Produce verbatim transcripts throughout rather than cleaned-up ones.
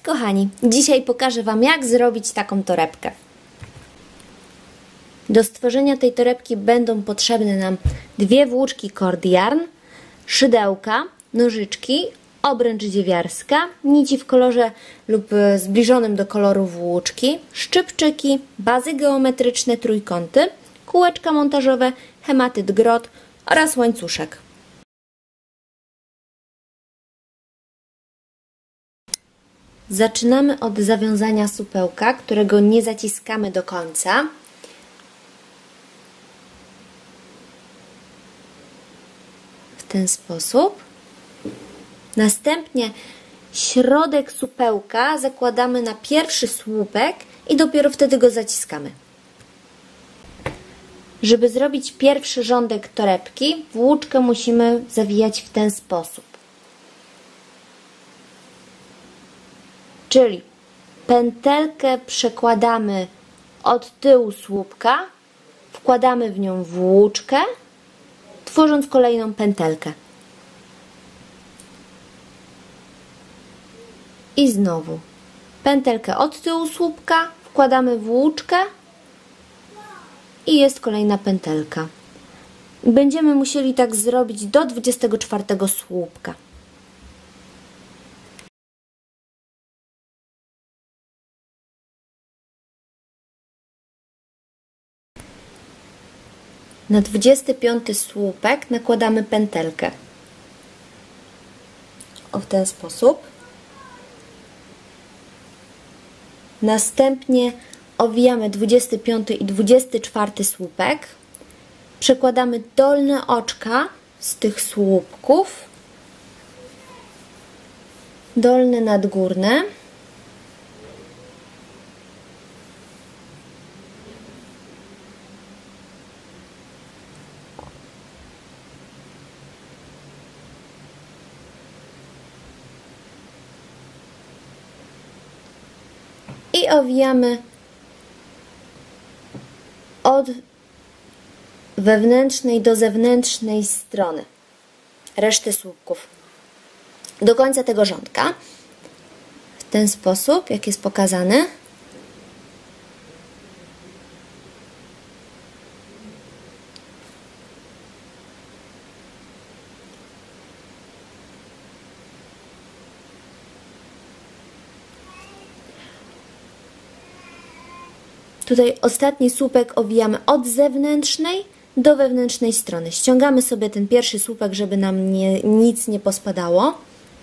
kochani, dzisiaj pokażę Wam, jak zrobić taką torebkę. Do stworzenia tej torebki będą potrzebne nam dwie włóczki cord yarn, szydełka, nożyczki, obręcz dziewiarska, nici w kolorze lub zbliżonym do koloru włóczki, szczypczyki, bazy geometryczne, trójkąty, kółeczka montażowe, hematyt grot oraz łańcuszek. Zaczynamy od zawiązania supełka, którego nie zaciskamy do końca. W ten sposób. Następnie środek supełka zakładamy na pierwszy słupek i dopiero wtedy go zaciskamy. Żeby zrobić pierwszy rządek torebki, włóczkę musimy zawijać w ten sposób. Czyli pętelkę przekładamy od tyłu słupka, wkładamy w nią włóczkę, tworząc kolejną pętelkę. I znowu pętelkę od tyłu słupka, wkładamy włóczkę i jest kolejna pętelka. Będziemy musieli tak zrobić do dwudziestego czwartego słupka. Na dwudziesty piąty słupek nakładamy pętelkę. O, w ten sposób. Następnie owijamy dwudziesty piąty i dwudziesty czwarty słupek. Przekładamy dolne oczka z tych słupków. Dolne nad górne. I owijamy od wewnętrznej do zewnętrznej strony resztę słupków do końca tego rządka w ten sposób, jak jest pokazane. Tutaj ostatni słupek owijamy od zewnętrznej do wewnętrznej strony. Ściągamy sobie ten pierwszy słupek, żeby nam nie, nic nie pospadało.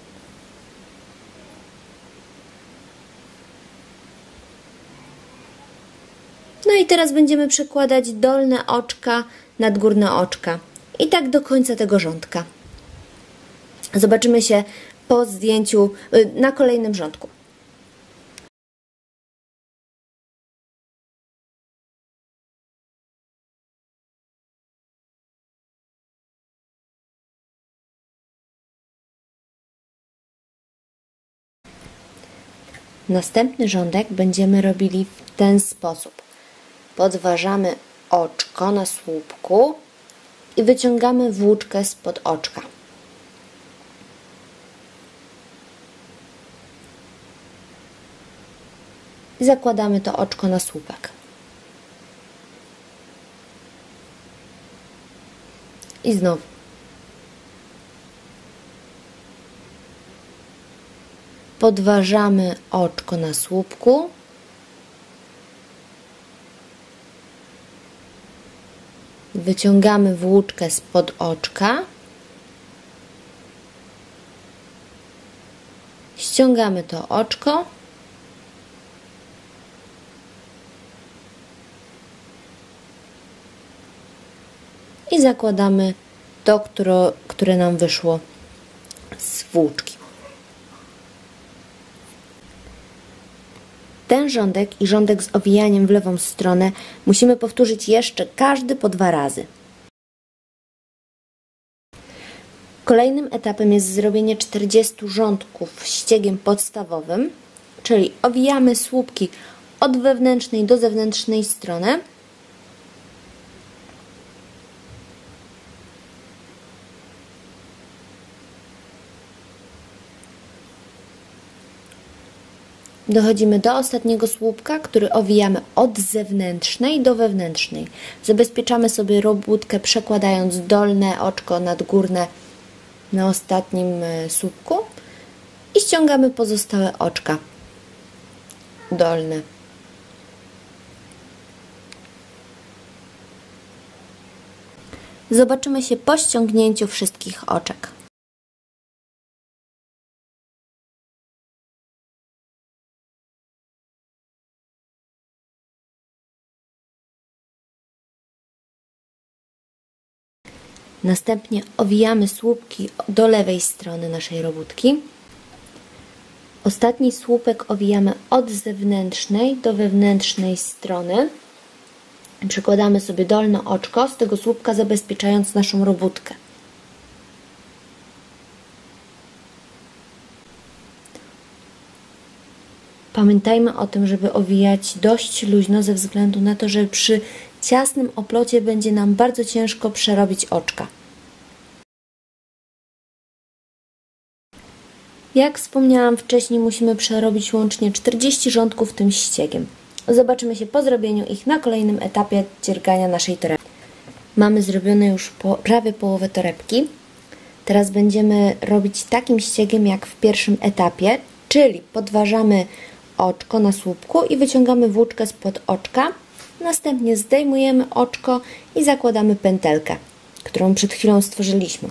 No i teraz będziemy przekładać dolne oczka nad górne oczka. I tak do końca tego rządka. Zobaczymy się po zdjęciu na kolejnym rządku. Następny rządek będziemy robili w ten sposób. Podważamy oczko na słupku i wyciągamy włóczkę spod oczka. I zakładamy to oczko na słupek. I znowu. Podważamy oczko na słupku. Wyciągamy włóczkę spod oczka. Ściągamy to oczko. I zakładamy to, które, które nam wyszło z włóczki. Ten rządek i rządek z owijaniem w lewą stronę musimy powtórzyć jeszcze każdy po dwa razy. Kolejnym etapem jest zrobienie czterdziestu rządków ściegiem podstawowym, czyli owijamy słupki od wewnętrznej do zewnętrznej strony. Dochodzimy do ostatniego słupka, który owijamy od zewnętrznej do wewnętrznej. Zabezpieczamy sobie robótkę, przekładając dolne oczko nad górne na ostatnim słupku i ściągamy pozostałe oczka dolne. Zobaczymy się po ściągnięciu wszystkich oczek. Następnie owijamy słupki do lewej strony naszej robótki. Ostatni słupek owijamy od zewnętrznej do wewnętrznej strony. Przykładamy sobie dolne oczko z tego słupka, zabezpieczając naszą robótkę. Pamiętajmy o tym, żeby owijać dość luźno, ze względu na to, że przy ciasnym oplocie będzie nam bardzo ciężko przerobić oczka. Jak wspomniałam wcześniej, musimy przerobić łącznie czterdzieści rządków tym ściegiem. Zobaczymy się po zrobieniu ich na kolejnym etapie dziergania naszej torebki. Mamy zrobione już po, prawie połowę torebki. Teraz będziemy robić takim ściegiem jak w pierwszym etapie, czyli podważamy oczko na słupku i wyciągamy włóczkę spod oczka. Następnie zdejmujemy oczko i zakładamy pętelkę, którą przed chwilą stworzyliśmy.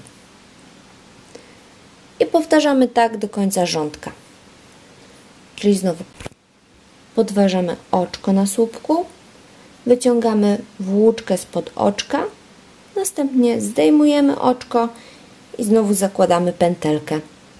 I powtarzamy tak do końca rządka. Czyli znowu podważamy oczko na słupku, wyciągamy włóczkę spod oczka, następnie zdejmujemy oczko i znowu zakładamy pętelkę.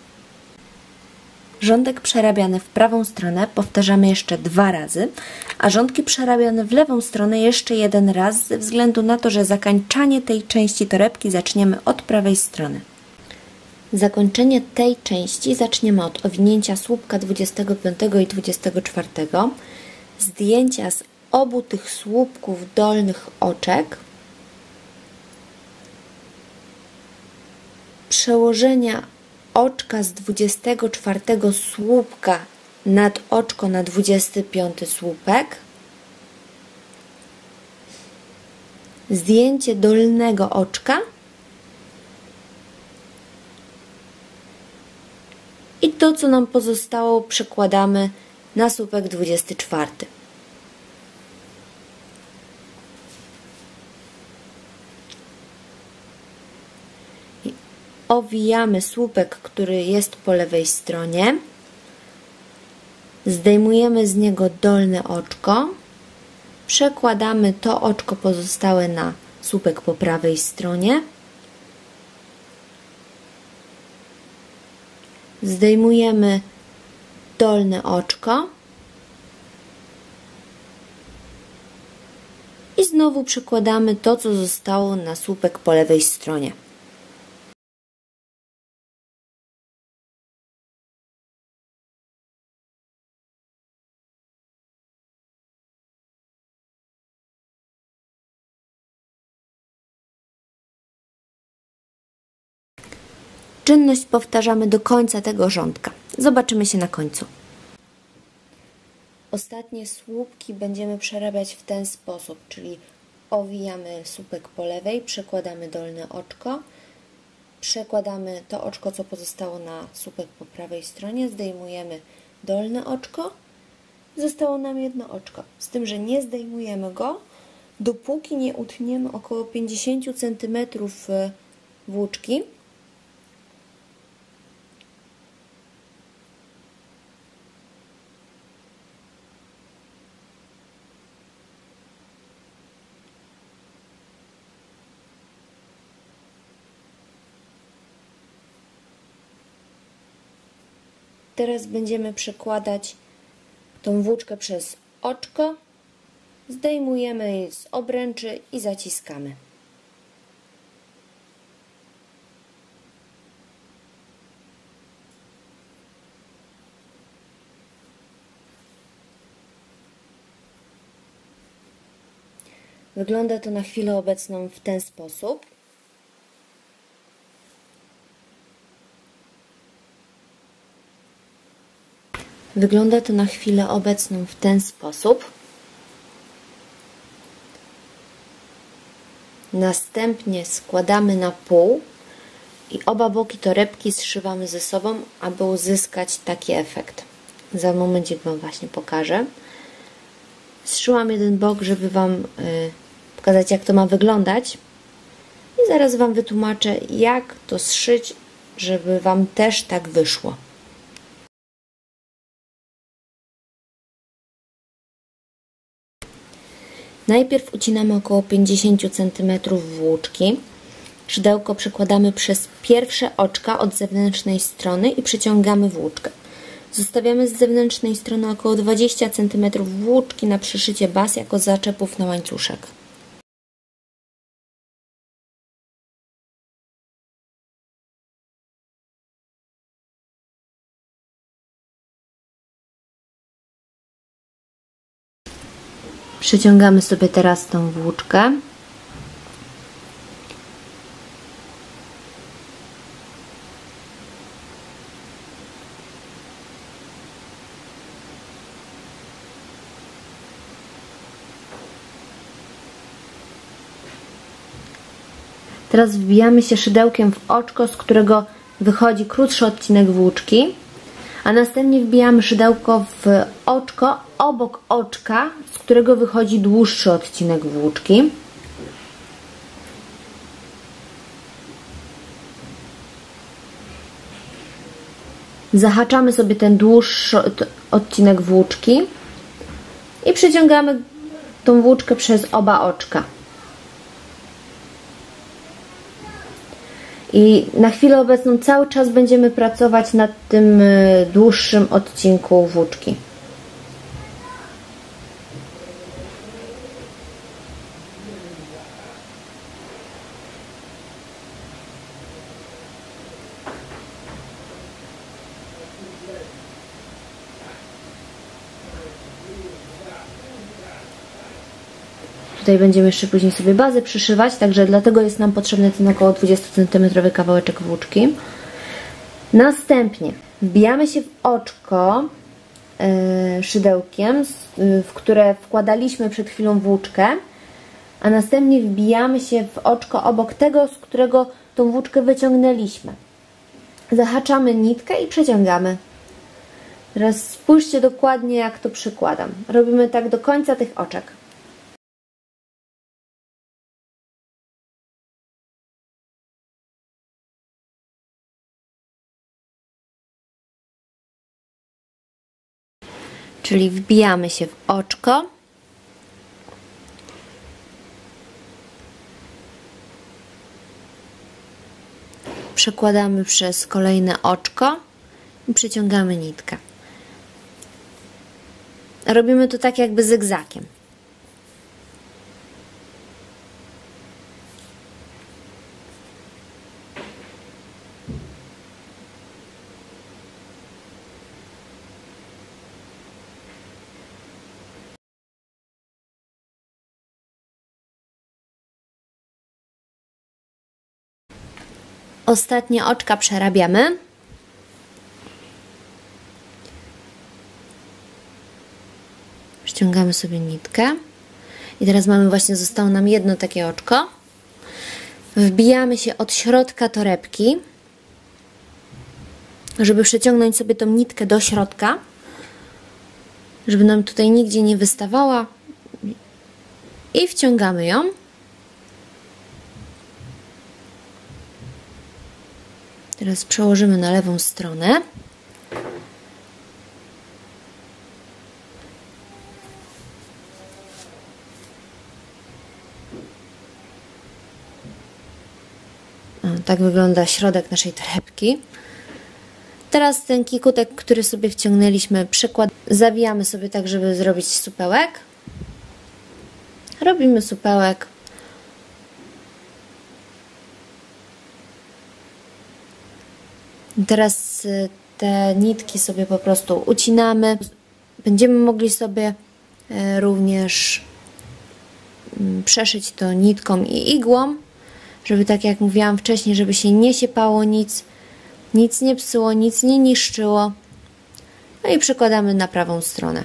Rządek przerabiany w prawą stronę powtarzamy jeszcze dwa razy, a rządki przerabiane w lewą stronę jeszcze jeden raz, ze względu na to, że zakończanie tej części torebki zaczniemy od prawej strony. Zakończenie tej części zaczniemy od owinięcia słupka dwudziestego piątego i dwudziestego czwartego, zdjęcia z obu tych słupków dolnych oczek, przełożenia oczka z dwudziestego czwartego słupka nad oczko na dwudziesty piąty słupek, zdjęcie dolnego oczka i to, co nam pozostało, przekładamy na słupek dwudziesty czwarty. I owijamy słupek, który jest po lewej stronie. Zdejmujemy z niego dolne oczko. Przekładamy to oczko pozostałe na słupek po prawej stronie. Zdejmujemy dolne oczko i znowu przekładamy to, co zostało na słupek po lewej stronie. Czynność powtarzamy do końca tego rządka. Zobaczymy się na końcu. Ostatnie słupki będziemy przerabiać w ten sposób, czyli owijamy słupek po lewej, przekładamy dolne oczko, przekładamy to oczko, co pozostało na słupek po prawej stronie, zdejmujemy dolne oczko, zostało nam jedno oczko, z tym, że nie zdejmujemy go, dopóki nie utniemy około pięćdziesiąt centymetrów włóczki. Teraz będziemy przekładać tą włóczkę przez oczko, zdejmujemy je z obręczy i zaciskamy. Wygląda to na chwilę obecną w ten sposób. Wygląda to na chwilę obecną w ten sposób. Następnie składamy na pół i oba boki torebki zszywamy ze sobą, aby uzyskać taki efekt. Za momencik Wam właśnie pokażę. Zszyłam jeden bok, żeby Wam y, pokazać, jak to ma wyglądać. I zaraz Wam wytłumaczę, jak to zszyć, żeby Wam też tak wyszło. Najpierw ucinamy około pięćdziesiąt centymetrów włóczki. Szydełko przekładamy przez pierwsze oczka od zewnętrznej strony i przyciągamy włóczkę. Zostawiamy z zewnętrznej strony około dwadzieścia centymetrów włóczki na przyszycie baz jako zaczepów na łańcuszek. Przyciągamy sobie teraz tą włóczkę. Teraz wbijamy się szydełkiem w oczko, z którego wychodzi krótszy odcinek włóczki, a następnie wbijamy szydełko w oczko obok oczka, z którego wychodzi dłuższy odcinek włóczki. Zahaczamy sobie ten dłuższy odcinek włóczki i przeciągamy tą włóczkę przez oba oczka. I na chwilę obecną cały czas będziemy pracować nad tym dłuższym odcinku włóczki. Tutaj będziemy jeszcze później sobie bazę przyszywać, także dlatego jest nam potrzebny ten około dwudziestocentymetrowy kawałeczek włóczki. Następnie wbijamy się w oczko yy, szydełkiem, yy, w które wkładaliśmy przed chwilą włóczkę, a następnie wbijamy się w oczko obok tego, z którego tą włóczkę wyciągnęliśmy. Zahaczamy nitkę i przeciągamy. Teraz spójrzcie dokładnie, jak to przykładam. Robimy tak do końca tych oczek. Czyli wbijamy się w oczko, przekładamy przez kolejne oczko i przyciągamy nitkę. Robimy to tak jakby zygzakiem. Ostatnie oczka przerabiamy. Ściągamy sobie nitkę. I teraz mamy właśnie, zostało nam jedno takie oczko. Wbijamy się od środka torebki, żeby przeciągnąć sobie tą nitkę do środka, żeby nam tutaj nigdzie nie wystawała. I wciągamy ją. Teraz przełożymy na lewą stronę. O, tak wygląda środek naszej torebki. Teraz ten kikutek, który sobie wciągnęliśmy, przykład, zawijamy sobie tak, żeby zrobić supełek. Robimy supełek. Teraz te nitki sobie po prostu ucinamy. Będziemy mogli sobie również przeszyć to nitką i igłą, żeby, tak jak mówiłam wcześniej, żeby się nie siepało nic, nic nie psuło, nic nie niszczyło. No i przykładamy na prawą stronę.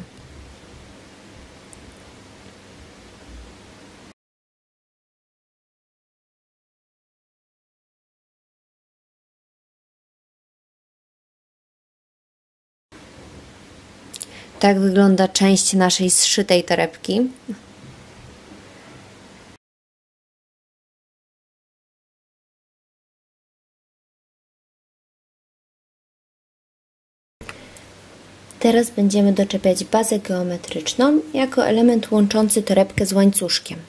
Tak wygląda część naszej zszytej torebki. Teraz będziemy doczepiać bazę geometryczną jako element łączący torebkę z łańcuszkiem.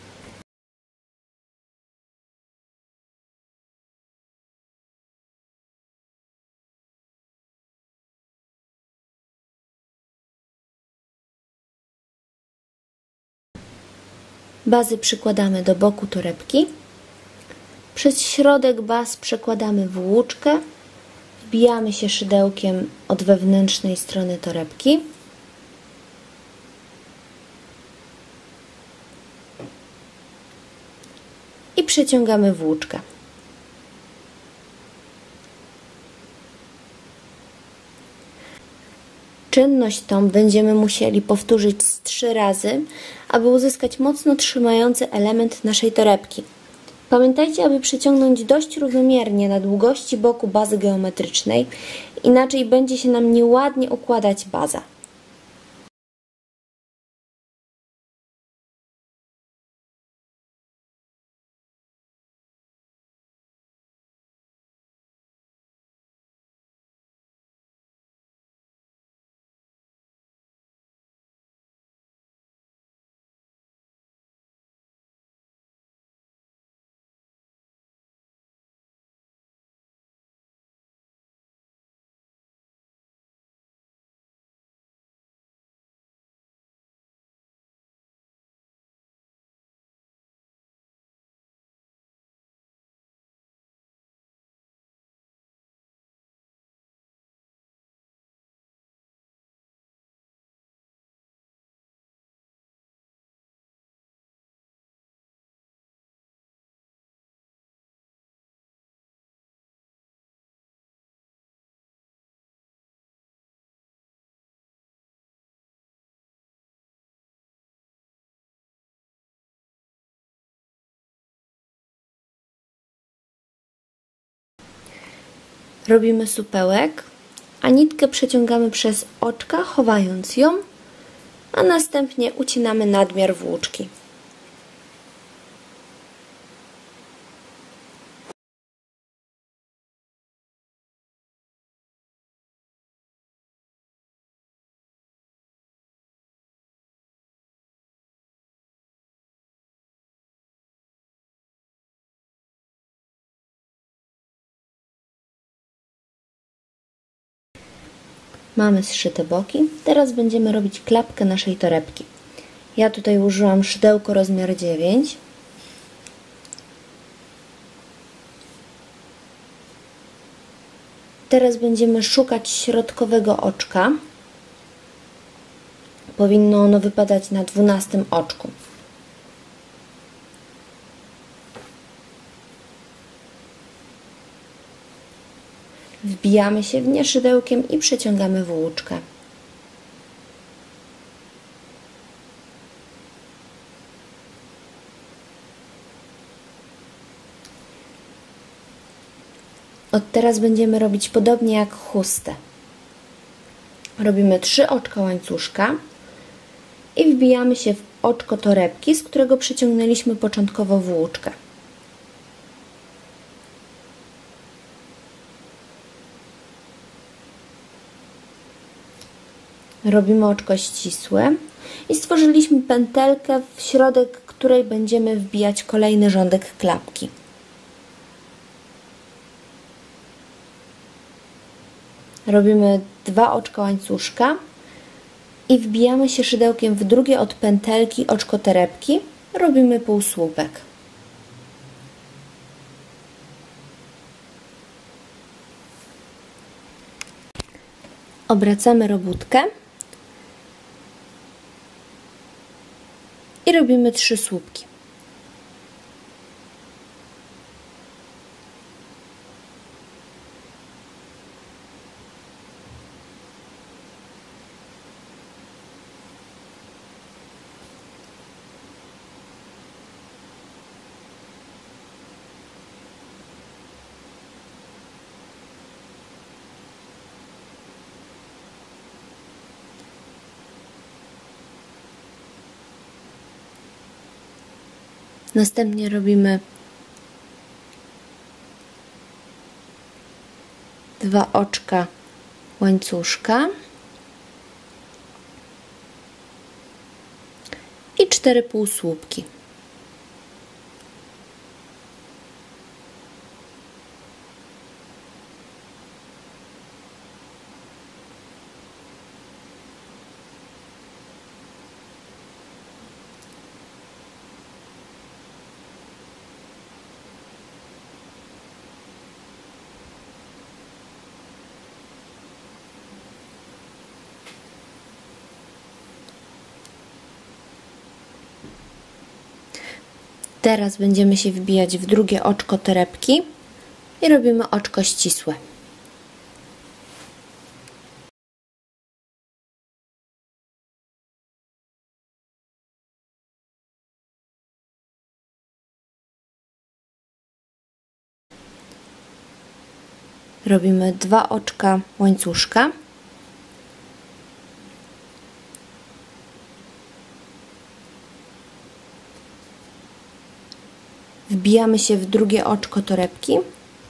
Bazy przykładamy do boku torebki. Przez środek baz przekładamy włóczkę. Wbijamy się szydełkiem od wewnętrznej strony torebki. I przeciągamy włóczkę. Czynność tą będziemy musieli powtórzyć z trzy razy, aby uzyskać mocno trzymający element naszej torebki. Pamiętajcie, aby przyciągnąć dość równomiernie na długości boku bazy geometrycznej, inaczej będzie się nam nieładnie układać baza. Robimy supełek, a nitkę przeciągamy przez oczka, chowając ją, a następnie ucinamy nadmiar włóczki. Mamy zszyte boki. Teraz będziemy robić klapkę naszej torebki. Ja tutaj użyłam szydełko rozmiar dziewięć. Teraz będziemy szukać środkowego oczka. Powinno ono wypadać na dwunastym oczku. Wbijamy się w nie szydełkiem i przeciągamy włóczkę. Od teraz będziemy robić podobnie jak chustę. Robimy trzy oczka łańcuszka i wbijamy się w oczko torebki, z którego przeciągnęliśmy początkowo włóczkę. Robimy oczko ścisłe i stworzyliśmy pętelkę, w środek której będziemy wbijać kolejny rządek klapki. Robimy dwa oczka łańcuszka i wbijamy się szydełkiem w drugie od pętelki oczko torebki. Robimy półsłupek. Obracamy robótkę i robimy trzy słupki. Następnie robimy dwa oczka łańcuszka i cztery półsłupki. Teraz będziemy się wbijać w drugie oczko torebki i robimy oczko ścisłe. Robimy dwa oczka łańcuszka. Wbijamy się w drugie oczko torebki.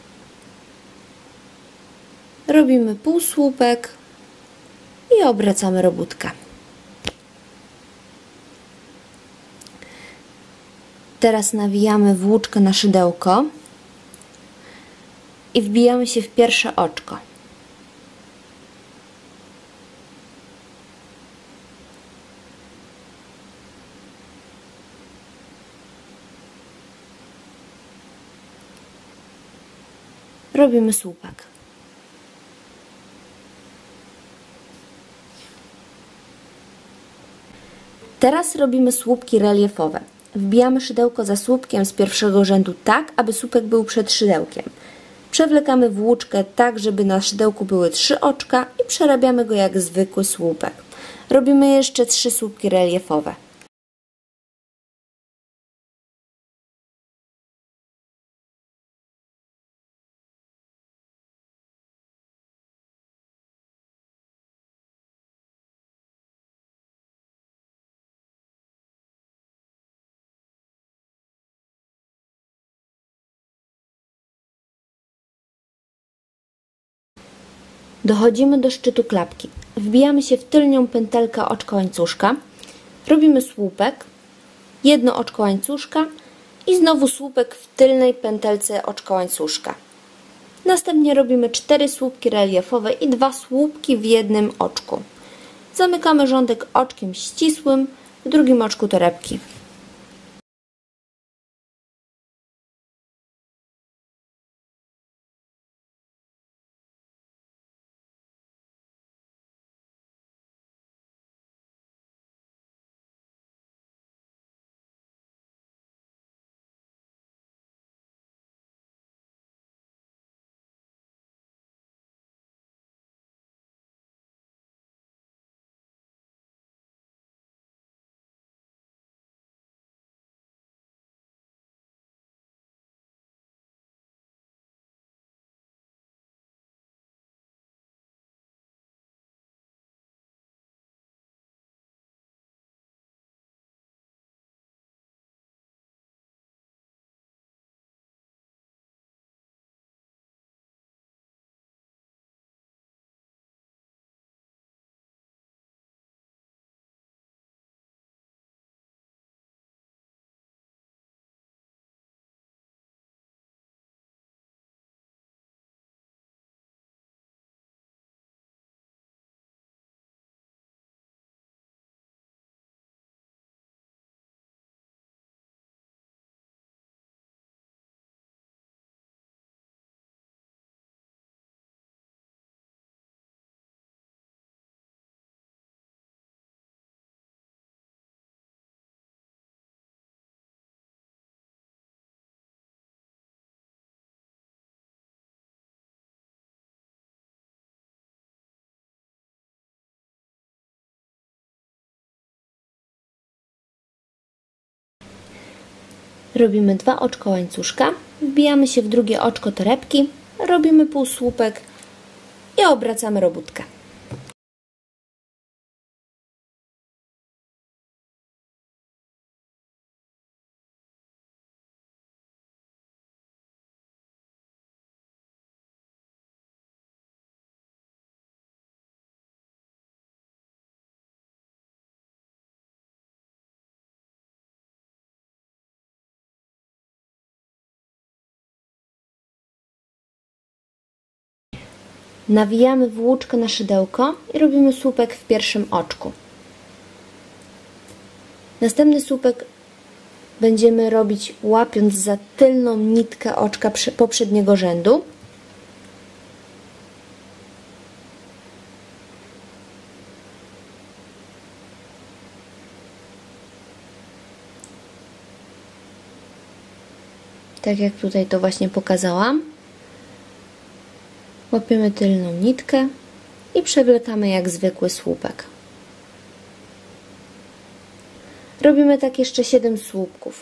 Robimy półsłupek i obracamy robótkę. Teraz nawijamy włóczkę na szydełko i wbijamy się w pierwsze oczko. Robimy słupek. Teraz robimy słupki reliefowe. Wbijamy szydełko za słupkiem z pierwszego rzędu tak, aby słupek był przed szydełkiem. Przewlekamy włóczkę tak, żeby na szydełku były trzy oczka i przerabiamy go jak zwykły słupek. Robimy jeszcze trzy słupki reliefowe. Dochodzimy do szczytu klapki. Wbijamy się w tylnią pętelkę oczka łańcuszka. Robimy słupek, jedno oczko łańcuszka i znowu słupek w tylnej pętelce oczka łańcuszka. Następnie robimy cztery słupki reliefowe i dwa słupki w jednym oczku. Zamykamy rządek oczkiem ścisłym w drugim oczku torebki. Robimy dwa oczka łańcuszka, wbijamy się w drugie oczko torebki, robimy półsłupek i obracamy robótkę. nawijamy włóczkę na szydełko i robimy słupek w pierwszym oczku. Następny słupek będziemy robić łapiąc za tylną nitkę oczka poprzedniego rzędu. Tak jak tutaj to właśnie pokazałam. Łapiemy tylną nitkę i przewlekamy jak zwykły słupek. Robimy tak jeszcze siedem słupków.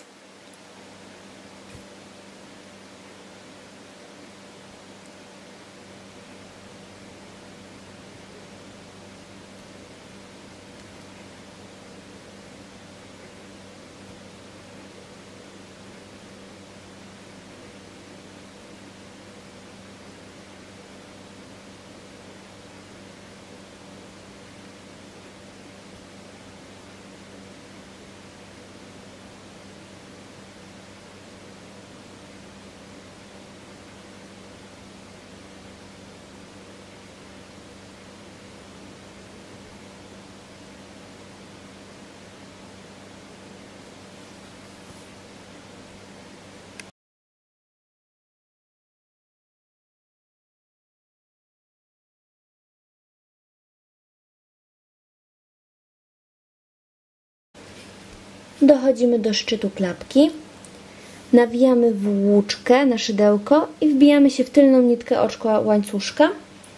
Dochodzimy do szczytu klapki, nawijamy włóczkę na szydełko i wbijamy się w tylną nitkę oczka łańcuszka.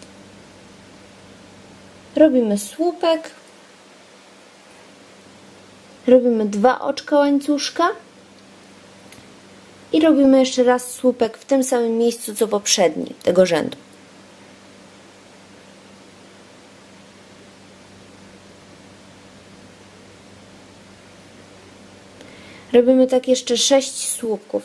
Robimy słupek, robimy dwa oczka łańcuszka i robimy jeszcze raz słupek w tym samym miejscu co poprzedni tego rzędu. Robimy tak jeszcze sześć słupków.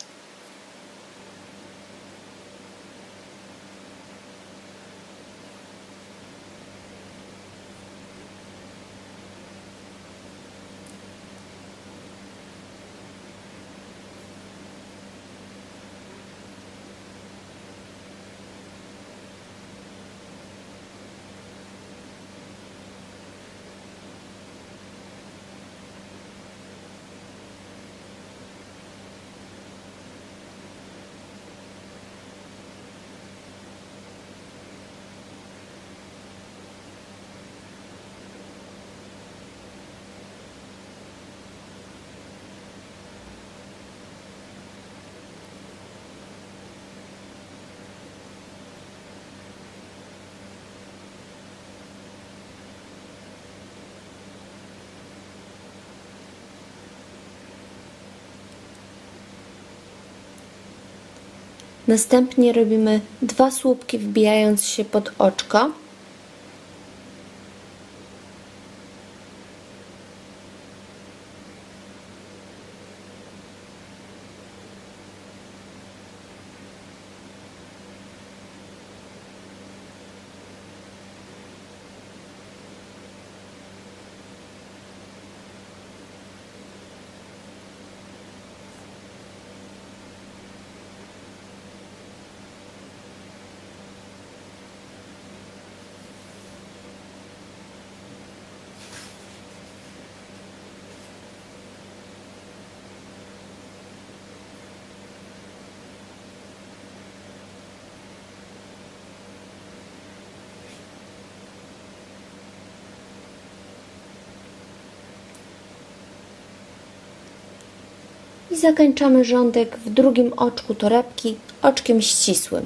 Następnie robimy dwa słupki wbijając się pod oczko. I zakończamy rządek w drugim oczku torebki oczkiem ścisłym.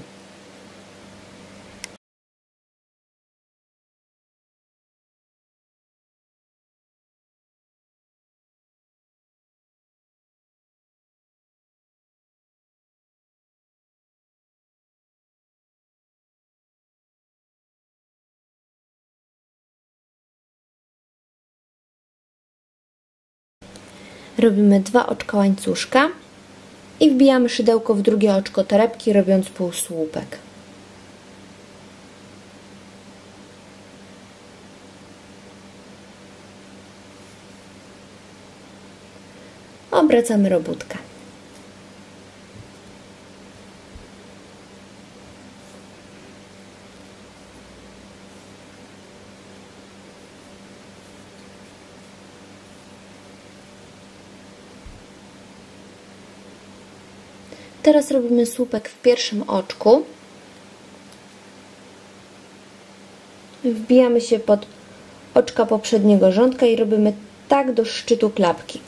Robimy dwa oczka łańcuszka i wbijamy szydełko w drugie oczko torebki, robiąc półsłupek. Obracamy robótkę. Teraz robimy słupek w pierwszym oczku. Wbijamy się pod oczka poprzedniego rządka i robimy tak do szczytu klapki.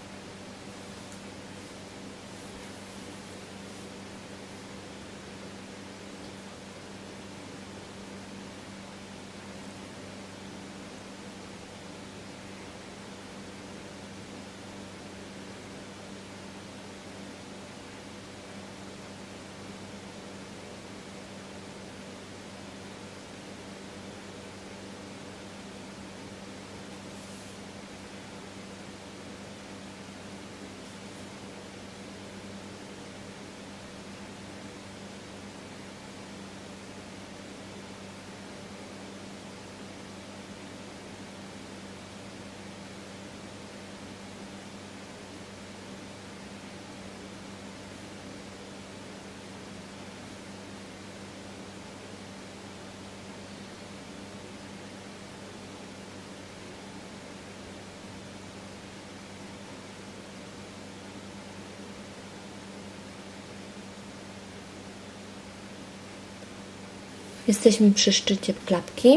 Jesteśmy przy szczycie klapki.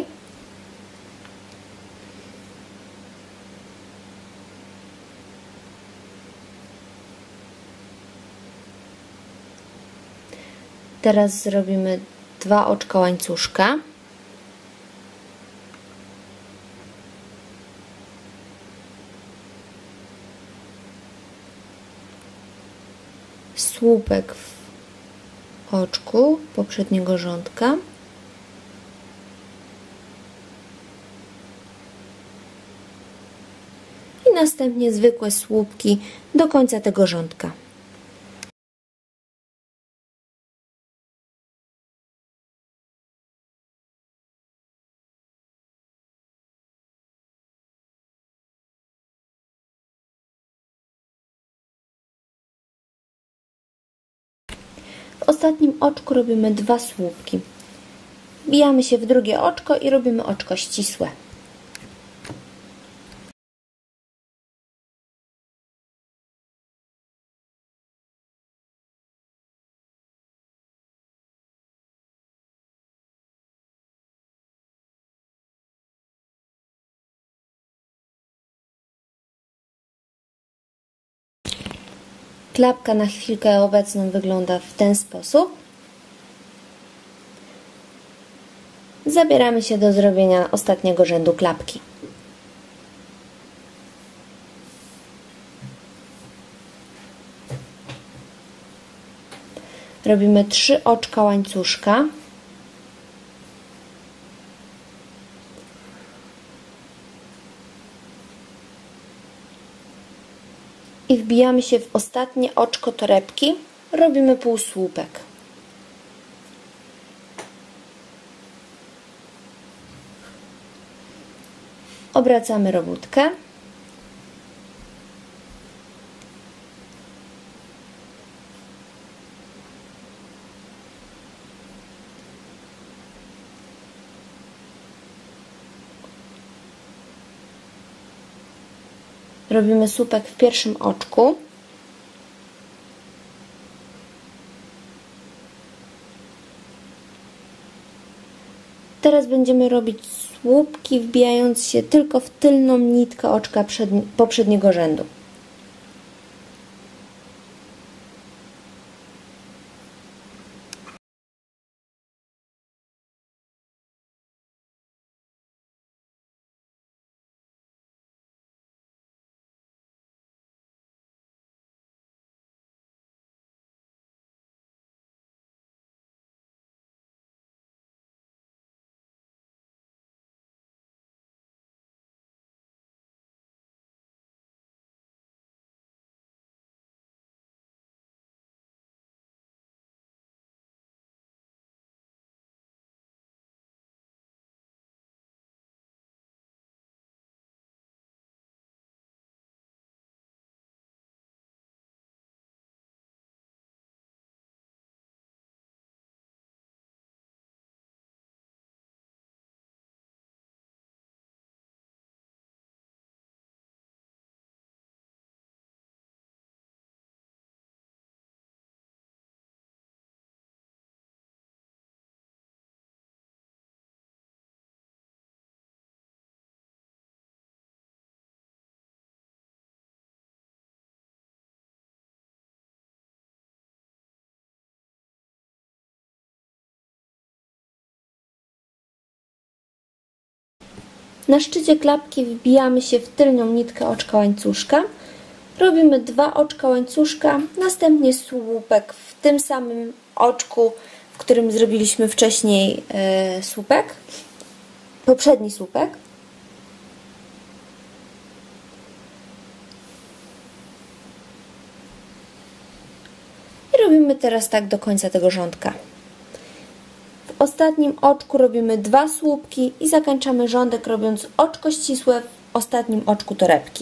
Teraz zrobimy dwa oczka łańcuszka. Słupek w oczku poprzedniego rządka. I następnie zwykłe słupki do końca tego rządka. W ostatnim oczku robimy dwa słupki. Wbijamy się w drugie oczko i robimy oczko ścisłe. Klapka na chwilkę obecną wygląda w ten sposób. Zabieramy się do zrobienia ostatniego rzędu klapki. Robimy trzy oczka łańcuszka. I wbijamy się w ostatnie oczko torebki. Robimy półsłupek. Obracamy robótkę. Robimy słupek w pierwszym oczku. Teraz będziemy robić słupki, wbijając się tylko w tylną nitkę oczka poprzedniego rzędu. Na szczycie klapki wbijamy się w tylnią nitkę oczka łańcuszka. Robimy dwa oczka łańcuszka, następnie słupek w tym samym oczku, w którym zrobiliśmy wcześniej yy, słupek, poprzedni słupek. I robimy teraz tak do końca tego rządka. W ostatnim oczku robimy dwa słupki i zakończamy rządek, robiąc oczko ścisłe w ostatnim oczku torebki.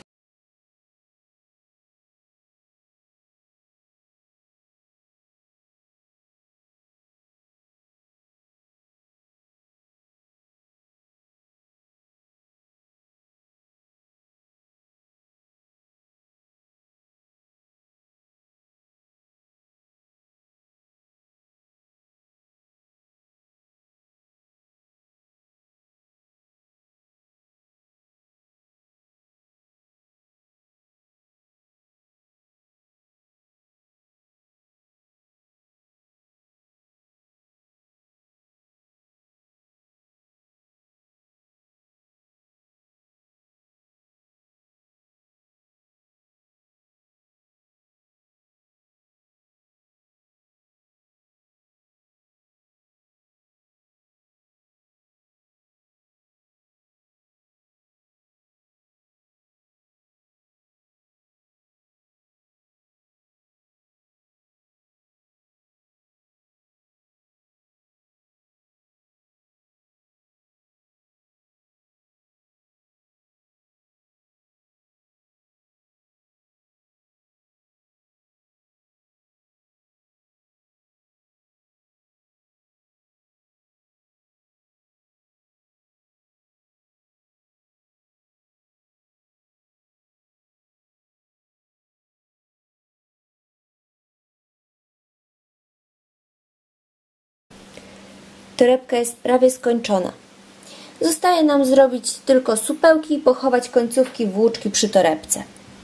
Torebka jest prawie skończona. Zostaje nam zrobić tylko supełki i pochować końcówki włóczki przy torebce.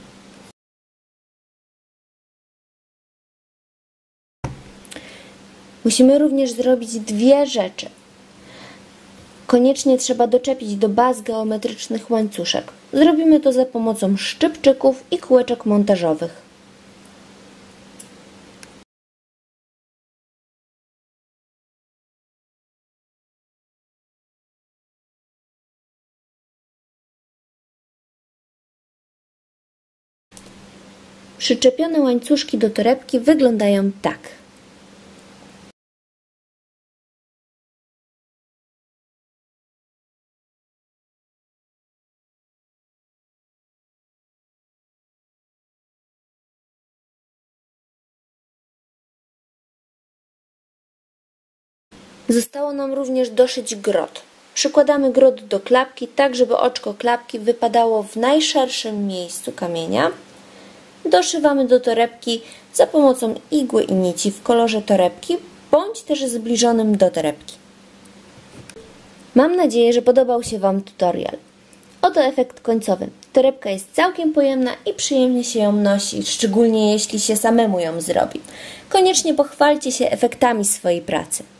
Musimy również zrobić dwie rzeczy. Koniecznie trzeba doczepić do baz geometrycznych łańcuszek. Zrobimy to za pomocą szczypczyków i kółeczek montażowych. Przyczepione łańcuszki do torebki wyglądają tak. Zostało nam również doszyć grot. Przykładamy grot do klapki, tak żeby oczko klapki wypadało w najszerszym miejscu kamienia. Doszywamy do torebki za pomocą igły i nici w kolorze torebki, bądź też zbliżonym do torebki. Mam nadzieję, że podobał się Wam tutorial. Oto efekt końcowy. Torebka jest całkiem pojemna i przyjemnie się ją nosi, szczególnie jeśli się samemu ją zrobi. Koniecznie pochwalcie się efektami swojej pracy.